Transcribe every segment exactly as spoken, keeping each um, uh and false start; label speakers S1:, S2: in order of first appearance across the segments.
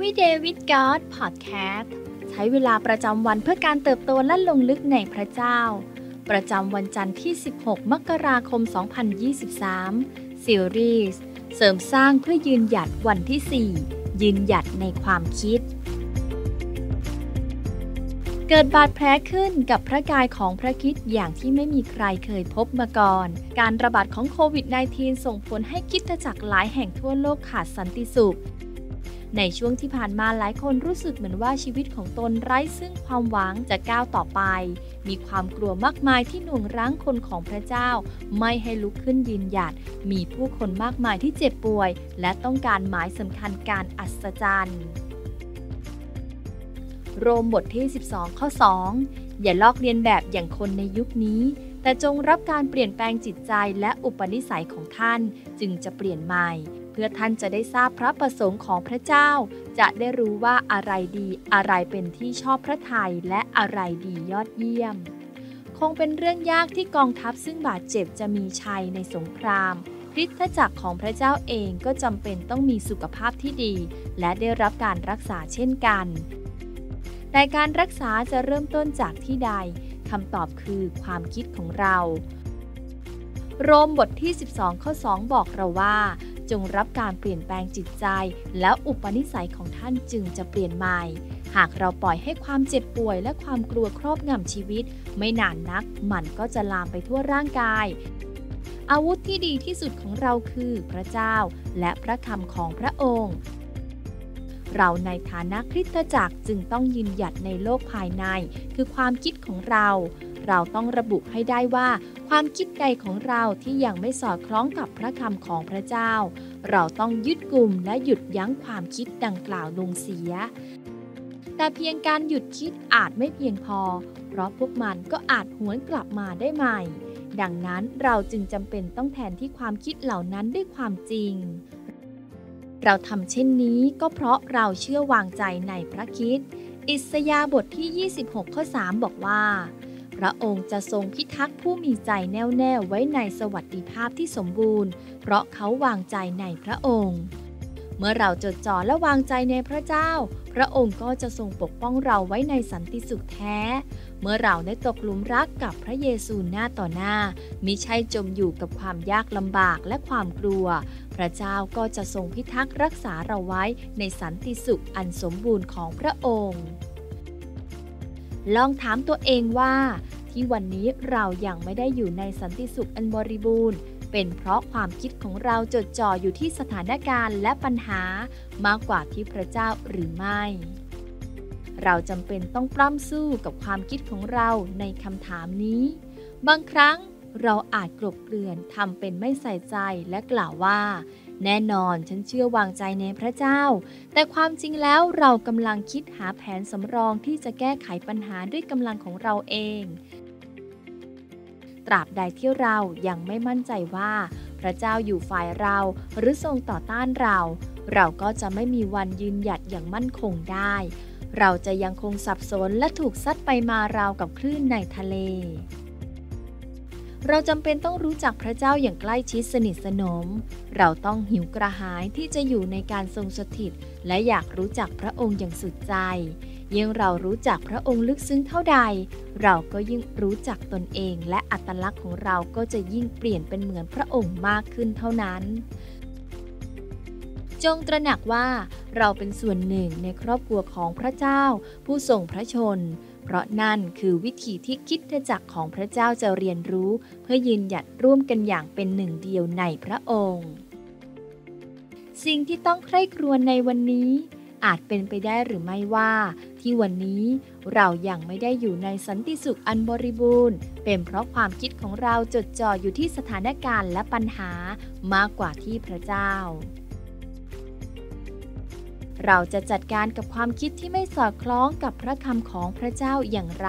S1: Everyday with God Podcast ใช้เวลาประจำวันเพื่อการเติบโตและลงลึกในพระเจ้าประจำวันจันทร์ที่สิบหกมกราคมสองพันยี่สิบสามซีรีส์เสริมสร้างเพื่อยืนหยัดวันที่สี่ยืนหยัดในความคิดเกิดบาดแผลขึ้นกับพระกายของพระคริสต์อย่างที่ไม่มีใครเคยพบมาก่อนการระบาดของโควิด สิบเก้า ส่งผลให้คริสตจักรหลายแห่งทั่วโลกขาดสันติสุขในช่วงที่ผ่านมาหลายคนรู้สึกเหมือนว่าชีวิตของตนไร้ซึ่งความหวังจะก้าวต่อไปมีความกลัวมากมายที่หน่วงรั้งคนของพระเจ้าไม่ให้ลุกขึ้นยืนหยัดมีผู้คนมากมายที่เจ็บป่วยและต้องการหมายสำคัญการอัศจรรย์โรมบทที่สิบสองข้อสองอย่าลอกเลียนแบบอย่างคนในยุคนี้แต่จงรับการเปลี่ยนแปลงจิตใจและอุปนิสัยของท่านจึงจะเปลี่ยนใหม่เพื่อท่านจะได้ทราบพระประสงค์ของพระเจ้าจะได้รู้ว่าอะไรดีอะไรเป็นที่ชอบพระทัยและอะไรดียอดเยี่ยมคงเป็นเรื่องยากที่กองทัพซึ่งบาดเจ็บจะมีชัยในสงครามคริสตจักรของพระเจ้าเองก็จำเป็นต้องมีสุขภาพที่ดีและได้รับการรักษาเช่นกันแต่การรักษาจะเริ่มต้นจากที่ใดคำตอบคือความคิดของเราโรมบทที่สิบสองข้อสองบอกเราว่าจงรับการเปลี่ยนแปลงจิตใจแล้วอุปนิสัยของท่านจึงจะเปลี่ยนใหม่หากเราปล่อยให้ความเจ็บป่วยและความกลัวครอบงำชีวิตไม่นานนักมันก็จะลามไปทั่วร่างกายอาวุธที่ดีที่สุดของเราคือพระเจ้าและพระคำของพระองค์เราในฐานะคริสตจักรจึงต้องยืนหยัดในโลกภายในคือความคิดของเราเราต้องระบุให้ได้ว่าความคิดใดของเราที่ยังไม่สอดคล้องกับพระคำของพระเจ้าเราต้องยึดกลุ่มและหยุดยั้งความคิดดังกล่าวลงเสียแต่เพียงการหยุดคิดอาจไม่เพียงพอเพราะพวกมันก็อาจหวนกลับมาได้ใหม่ดังนั้นเราจึงจำเป็นต้องแทนที่ความคิดเหล่านั้นด้วยความจริงเราทำเช่นนี้ก็เพราะเราเชื่อวางใจในพระคริสต์อิสยาห์บทที่ยี่สิบหกข้อสามบอกว่าพระองค์จะทรงพิทักษ์ผู้มีใจแน่วแน่ไว้ในสวัสดิภาพที่สมบูรณ์เพราะเขาวางใจในพระองค์เมื่อเราจดจ่อและวางใจในพระเจ้าพระองค์ก็จะทรงปกป้องเราไว้ในสันติสุขแท้เมื่อเราได้ตกหลุมรักกับพระเยซูหน้าต่อหน้ามิใช่จมอยู่กับความยากลำบากและความกลัวพระเจ้าก็จะทรงพิทักษ์รักษาเราไว้ในสันติสุขอันสมบูรณ์ของพระองค์ลองถามตัวเองว่าที่วันนี้เรายังไม่ได้อยู่ในสันติสุขอันบริบูรณ์เป็นเพราะความคิดของเราจดจ่ออยู่ที่สถานการณ์และปัญหามากกว่าที่พระเจ้าหรือไม่เราจำเป็นต้องปล้ำสู้กับความคิดของเราในคำถามนี้บางครั้งเราอาจกลบเกลื่อนทำเป็นไม่ใส่ใจและกล่าวว่าแน่นอนฉันเชื่อวางใจในพระเจ้าแต่ความจริงแล้วเรากำลังคิดหาแผนสำรองที่จะแก้ไขปัญหาด้วยกำลังของเราเองตราบใดที่เรายังไม่มั่นใจว่าพระเจ้าอยู่ฝ่ายเราหรือทรงต่อต้านเราเราก็จะไม่มีวันยืนหยัดอย่างมั่นคงได้เราจะยังคงสับสนและถูกซัดไปมาราวกับคลื่นในทะเลเราจำเป็นต้องรู้จักพระเจ้าอย่างใกล้ชิดสนิทสนมเราต้องหิวกระหายที่จะอยู่ในการทรงสถิตและอยากรู้จักพระองค์อย่างสุดใจยิ่งเรารู้จักพระองค์ลึกซึ้งเท่าใดเราก็ยิ่งรู้จักตนเองและอัตลักษณ์ของเราก็จะยิ่งเปลี่ยนเป็นเหมือนพระองค์มากขึ้นเท่านั้นจงตระหนักว่าเราเป็นส่วนหนึ่งในครอบครัวของพระเจ้าผู้ทรงพระชนเพราะนั่นคือวิธีที่คริสตจักรของพระเจ้าจะเรียนรู้เพื่อยืนหยัดร่วมกันอย่างเป็นหนึ่งเดียวในพระองค์สิ่งที่ต้องใคร่ครวญในวันนี้อาจเป็นไปได้หรือไม่ว่าที่วันนี้เรายังไม่ได้อยู่ในสันติสุขอันบริบูรณ์เป็นเพราะความคิดของเราจดจ่ออยู่ที่สถานการณ์และปัญหามากกว่าที่พระเจ้าเราจะจัดการกับความคิดที่ไม่สอดคล้องกับพระคำของพระเจ้าอย่างไร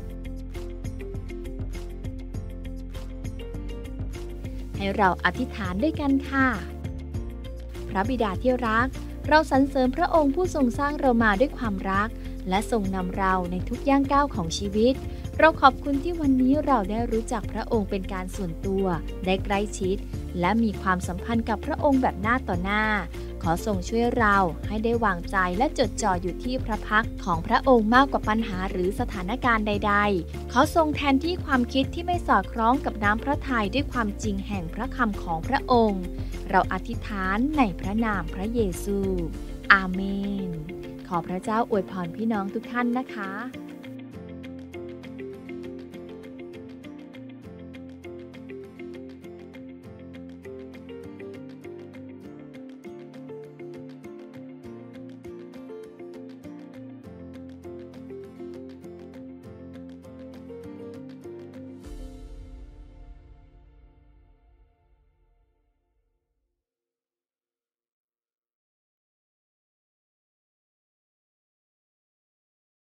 S1: ให้เราอธิษฐานด้วยกันค่ะพระบิดาที่รักเราสรรเสริญพระองค์ผู้ทรงสร้างเรามาด้วยความรักและทรงนำเราในทุกย่างก้าวของชีวิตเราขอบคุณที่วันนี้เราได้รู้จักพระองค์เป็นการส่วนตัวได้ใกล้ชิดและมีความสัมพันธ์กับพระองค์แบบหน้าต่อหน้าขอทรงช่วยเราให้ได้วางใจและจดจ่ออยู่ที่พระพักตร์ของพระองค์มากกว่าปัญหาหรือสถานการณ์ใดๆขอทรงแทนที่ความคิดที่ไม่สอดคล้องกับน้ำพระทัยด้วยความจริงแห่งพระคำของพระองค์เราอธิษฐานในพระนามพระเยซูอาเมนขอพระเจ้าอวยพรพี่น้องทุกท่านนะคะ